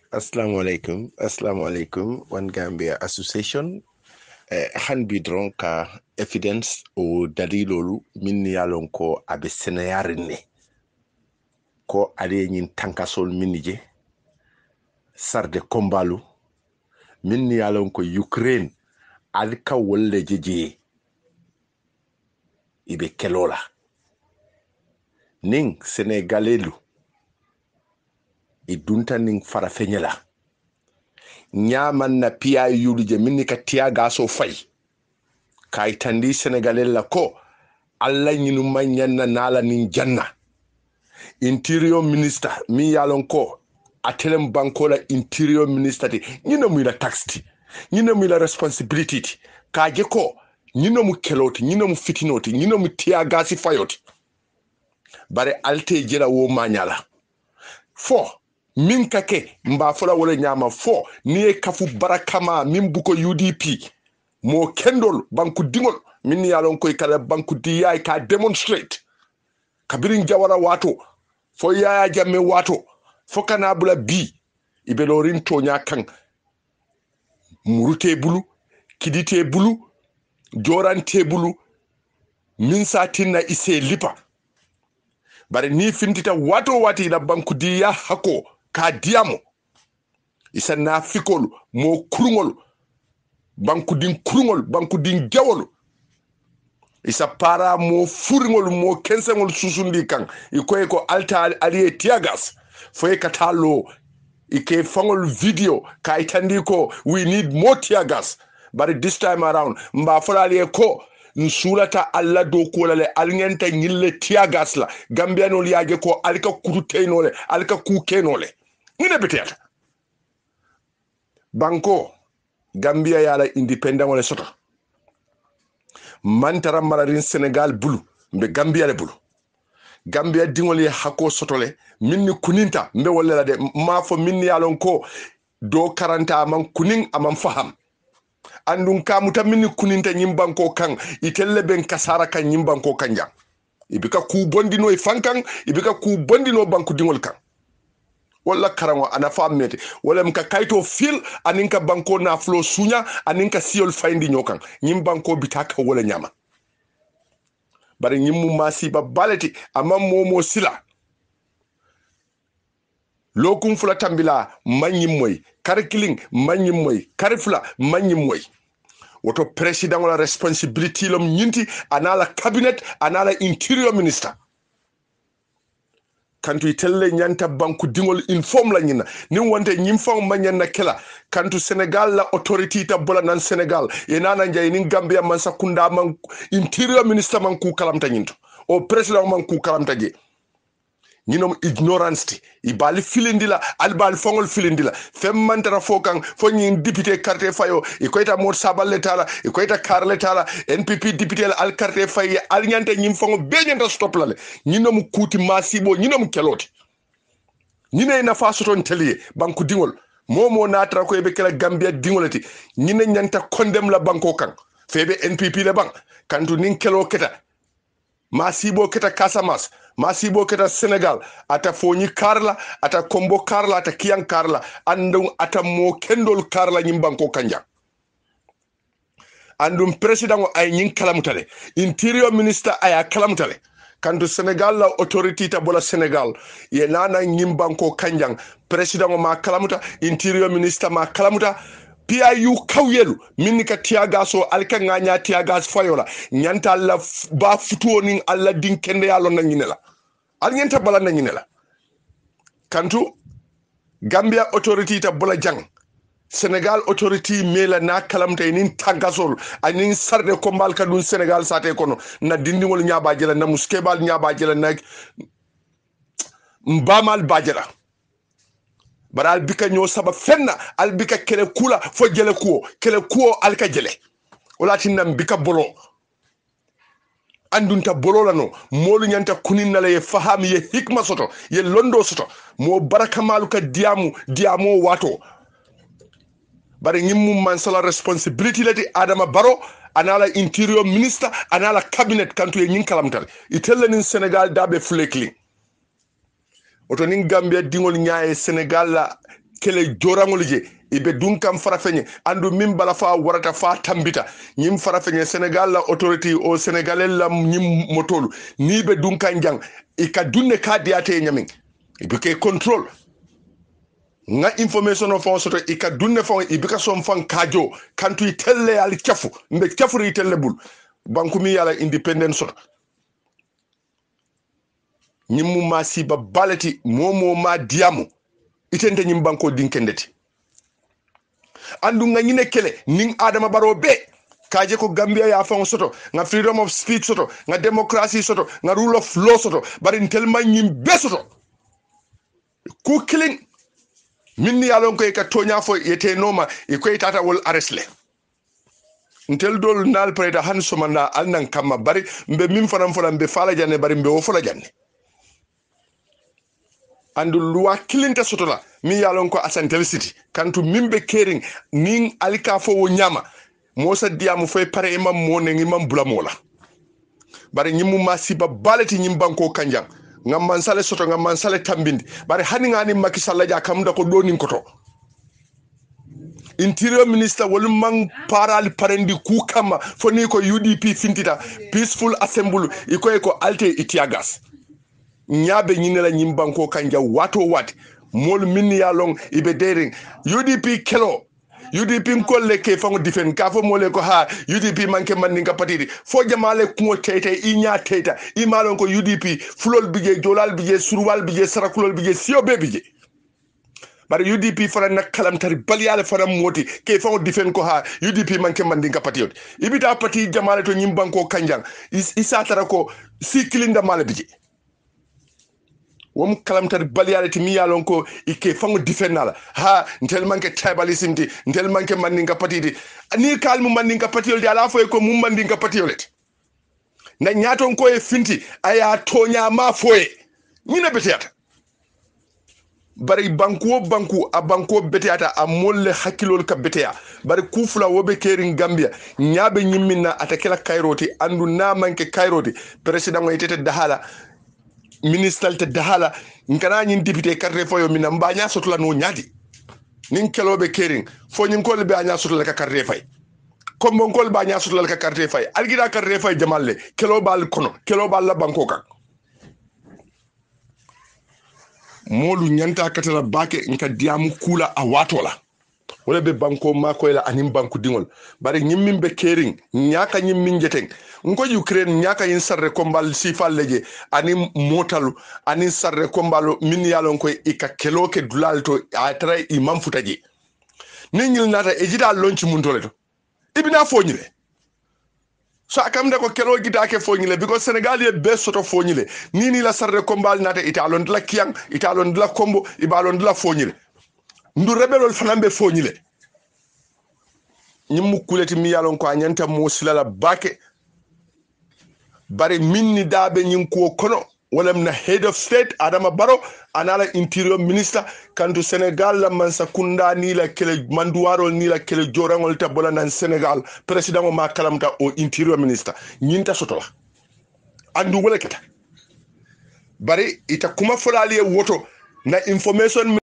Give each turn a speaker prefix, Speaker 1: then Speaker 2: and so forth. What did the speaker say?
Speaker 1: Assalamu alaikum. One Gambia Association. Han bidron ka evidence o dalilolu min yalon ko abe seneyarinne ko ale nyin tankasol minije sarde kombalu min yalon ko Ukraine alka wolle jeje ibe kelola ning senegalelu idunta ning farafenyela nyaman na piya yuluje minni ka tiaga so fay kay tandi senegalella ko alla nyinu manyanna nala nin janna interior minister mi yalon ko atelem bankola interior minister ti nyino mu la taxti nyino mu la responsibility ti kaje ko nyino mu keloti nyino mu fitinoti nyino mu tiaga si fayoti bare alte jela wo manyala fo min kake mba fola wala nyama fo ni kafu barakama min buko UDP mo kendol banku dingol min yalon koy kala banku diya ka demonstrate kabirin jawara wato fo yaya jamme wato fo kana bula bi ibelorin tonya kan murute bulu kidite bulu jorante bulu min satina ise lipa bare ni fintita wato wati la banku diya hako ka diamo isa na fikolu mo kurungol banku din kurungol banku din jawol isa para mo furingol mo kensengol susundi kan ikoy ko alta aliye tiagas foye katalo ike fangol video ka itandi ko we need more tiagas but this time around mba fola aliye ko nsulata alla do ko lale alngenta nyille tiagas la gambiano liage ko alika kurutenole alika kukenole ngine beteta banko Gambia yala independent wala soto mantara mararin Senegal bulu mbe Gambia le bulu Gambia dingoli hako sotole minni kuninta mbe wala de mafo minni yalon ko do karanta man kunin amam faham andun kamuta minni kuninta nyimbanko kan itelle ben kasara kan nyimbanko kanja ibika ku bondino e fankan ibika ku bondino banku dingol kan wala karango ana famete wala mka kaito fil aninka banko na flo sunya aninka siol findi nyokan nyim banko bitaka wala nyama bare nyimmu masiba baleti amma momo sila lokum fula tambila manyim moy karkiling manyim moy karfula manyim moy woto president wala responsibility lom nyinti anala cabinet anala interior minister kantu itelle nyanta banku dingol inform la nyina nin wonte nyim fam manyanna kela kantu Senegal la authority ta bola nan Senegal yenana njay nin Gambia man sakunda man interior minister man ku kalamta nyinto o president man ku kalamta je nyinom ignorance ti ibali filindila albal fongol filindila fem mantara fokan fo nyin député carte fayo e koyta mot saballe tala e koyta karle tala NPP député al carte fayi al nyante nyim fongo be nyanta stop lale nyinom kuti masibo nyinom keloti nyine na faso ton telier banku dingol momo natra ko be kala Gambia dingolati nyine nyanta kondem la banko kan febe NPP le bank kantu nin kelo keta masibo keta Casamance masibo keta Senegal ata fonyi karla ata kombo karla ata kiyan karla andum ata mo kendol karla nyimbanko kanja andum president ay nyin kalamutale interior minister ay kalamutale kandu Senegal la authority ta bola Senegal ye nana nyimbanko kanjang president ma kalamuta interior minister ma kalamuta PIU kawyelu minni ka tiagaso alka nganya tiagas fayola nyanta la ba futuo ning alla din kende yalo na nyinela al nyanta bala na nyinela kantu Gambia authority ta bola jang Senegal authority mela na kalamta nin tangasol anin sarde kombal kadun Senegal sate kono na dindingol nyaba jela na muskebal nyaba jela na mbamal bajela bara albika nyo saba fenna albika kele kula fo jele kuo alka jele wala tinna mbika bolo andunta bolo lano molu nyanta kuninna le fahami ye hikma soto ye londo soto mo baraka maluka diamo wato bare nyimmu mansala responsibility lati Adama Barrow anala interior minister anala cabinet kantu ye nyin kalamtal itelle nin Senegal dabe flekling oto nin Gambia dingol nyaaye Senegal la kele jorangol je ibe dunkam farafenye andu min bala fa warata fa tambita nyim farafenye Senegal la autorité o Sénégalais la nyim motolu ni be dunkan jang ika dunne ka diate nyamin ibe ke control nga information of soto ika dunne fon ibika som fan kajo kantu telle al kafu mbe kafuri telle bul banku mi yala independent soto nyimmu ma siba balati momo ma diamu itende nyim banko dinkendeti andu nga nyine kele ning adama baro be kaje ko Gambia ya fon soto nga freedom of speech soto nga democracy soto nga rule of law soto bari telma nyim be soto ku killing minni yalon ko ka tonya fo yete noma e ko tata wol arrestle ntel dol nal preda han somanda alnan kamma bari mbe min fanam fola mbe fala janne bari mbe o fola janne andu luwa kilinta sotola mi yalon ko asantel city kantu mimbe kering ning alika fo wo nyama mosa diamu fay pare imam mone imam bulamola bari nyimu masiba balati nyim banko kanjam ngam man sale soto ngam man sale tambindi bari hani ngani Macky Sall ja kamda ko donin koto interior minister wol man paral parendi ku kama foni ko UDP fintita peaceful assembly iko ko alte itiagas nyabe nyinela nyimbanko kanja wato wat mol min ya long ibe dering UDP kelo UDP kolle ke fango difen ka fo mole ko ha UDP manke mandinga patidi fo jamale ko tete inya teta imalon ko UDP fulol bije jolal bije surwal bije sarakulol bije siobe bije bari UDP fara nak kalam tari baliyale fara moti ke fango difen ko ha UDP manke mandinga patiyot ibita pati jamale to nyimbanko kanjang isa tara ko sikilinda male bije wom kalamtar baliyalati mi yalon ko ike fango difenala ha ntel manke tribalism ntel manke mandinga patiti ni kalmu mandinga patiyol ala fo ko mum mandinga patiyolet na nyaton ko e finti aya tonya ma foye mina betiyata bari banku a banku betiyata a molle hakilol ka beteya bari kufula wobe kerin Gambia nyabe nyimmina atakela kairoti andu na manke kairoti president ngo itete dahala ministal te dahala ngana nyin député carte foyo mina mbanya sotla no nyadi nin kelobe kering fo nyin ko be anya sotla ka carte fay ko mon ko be anya sotla ka carte fay algida carte fay jamalle kelobal kono kelobal la banko kan molu nyanta katala bake nka diamu kula a watola wala be banko mako la anim banku dingol bari nyimmin be kering nyaka nyimmin jeteng ngo Ukraine nyaka yin sarre kombal sifal leje ani motalu ani sarre kombalo min yalon ko ika keloke dulalto atra imam futaji ningil nata ejida lonchi muntole to ibina foñile so akamda ko kelo gidake foñile because Senegal ye be soto foñile nini la sarre kombal nata italon la kiyang italon la kombo ibalon la foñile ndu rebelol fanambe foñile nyimmu kuleti mi yalon ko anyanta mo silala bake bari minni dabe nyin ko kono wala na head of state Adama Barrow anala interior minister kantu Senegal la mansa kunda ni la kele manduwaro ni la kele jorangol ta bola nan Senegal president o ma kalamta o interior minister nyinta sotola andu wala keta bari ita kuma folali woto na information